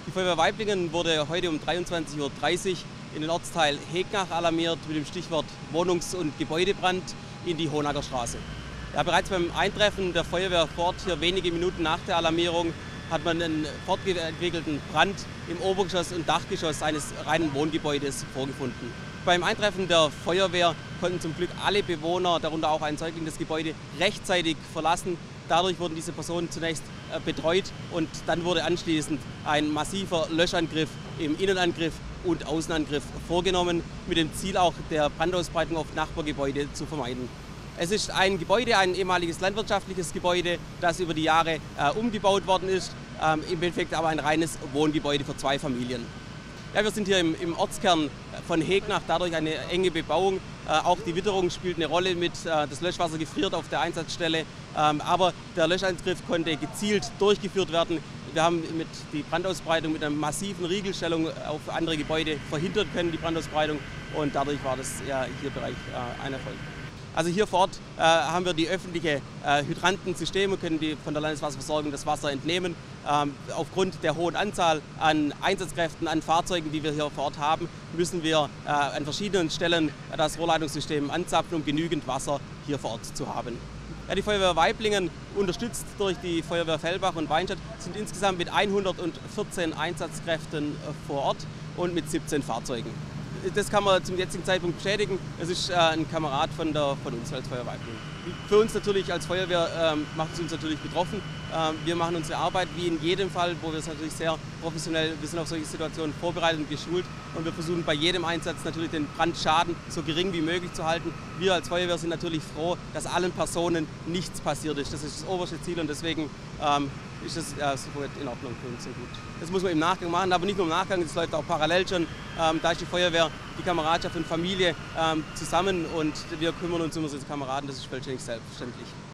Die Feuerwehr Waiblingen wurde heute um 23:30 Uhr in den Ortsteil Hegnach alarmiert mit dem Stichwort Wohnungs- und Gebäudebrand in die Hohenacker Straße. Ja, bereits beim Eintreffen der Feuerwehr vor Ort, hier wenige Minuten nach der Alarmierung, hat man einen fortentwickelten Brand im Obergeschoss und Dachgeschoss eines reinen Wohngebäudes vorgefunden. Beim Eintreffen der Feuerwehr konnten zum Glück alle Bewohner, darunter auch ein Säugling, das Gebäude rechtzeitig verlassen. Dadurch wurden diese Personen zunächst betreut und dann wurde anschließend ein massiver Löschangriff im Innenangriff und Außenangriff vorgenommen, mit dem Ziel auch der Brandausbreitung auf Nachbargebäude zu vermeiden. Es ist ein Gebäude, ein ehemaliges landwirtschaftliches Gebäude, das über die Jahre umgebaut worden ist, im Endeffekt aber ein reines Wohngebäude für 2 Familien. Ja, wir sind hier im Ortskern von Hegnach, dadurch eine enge Bebauung. Auch die Witterung spielt eine Rolle mit, das Löschwasser gefriert auf der Einsatzstelle, aber der Löschangriff konnte gezielt durchgeführt werden. Wir haben die Brandausbreitung mit einer massiven Riegelstellung auf andere Gebäude verhindern können, die Brandausbreitung, und dadurch war das ja hier Bereich ein Erfolg. Also hier vor Ort haben wir die öffentliche Hydrantensysteme, können die von der Landeswasserversorgung das Wasser entnehmen. Aufgrund der hohen Anzahl an Einsatzkräften, an Fahrzeugen, die wir hier vor Ort haben, müssen wir an verschiedenen Stellen das Rohrleitungssystem anzapfen, um genügend Wasser hier vor Ort zu haben. Ja, die Feuerwehr Waiblingen, unterstützt durch die Feuerwehr Fellbach und Weinstadt, sind insgesamt mit 114 Einsatzkräften vor Ort und mit 17 Fahrzeugen. Das kann man zum jetzigen Zeitpunkt bestätigen. Es ist ein Kamerad von uns als Feuerwehr Waiblingen. Für uns natürlich als Feuerwehr macht es uns natürlich betroffen. Wir machen unsere Arbeit wie in jedem Fall, wo wir es natürlich sehr professionell, wir sind auf solche Situationen vorbereitet und geschult, und wir versuchen bei jedem Einsatz natürlich den Brandschaden so gering wie möglich zu halten. Wir als Feuerwehr sind natürlich froh, dass allen Personen nichts passiert ist. Das ist das oberste Ziel, und deswegen ist es soweit in Ordnung für uns und gut. Das muss man im Nachgang machen, aber nicht nur im Nachgang, das läuft auch parallel schon. Da ist die Feuerwehr, die Kameradschaft und Familie zusammen, und wir kümmern uns um unsere Kameraden, das ist vollständig selbstverständlich.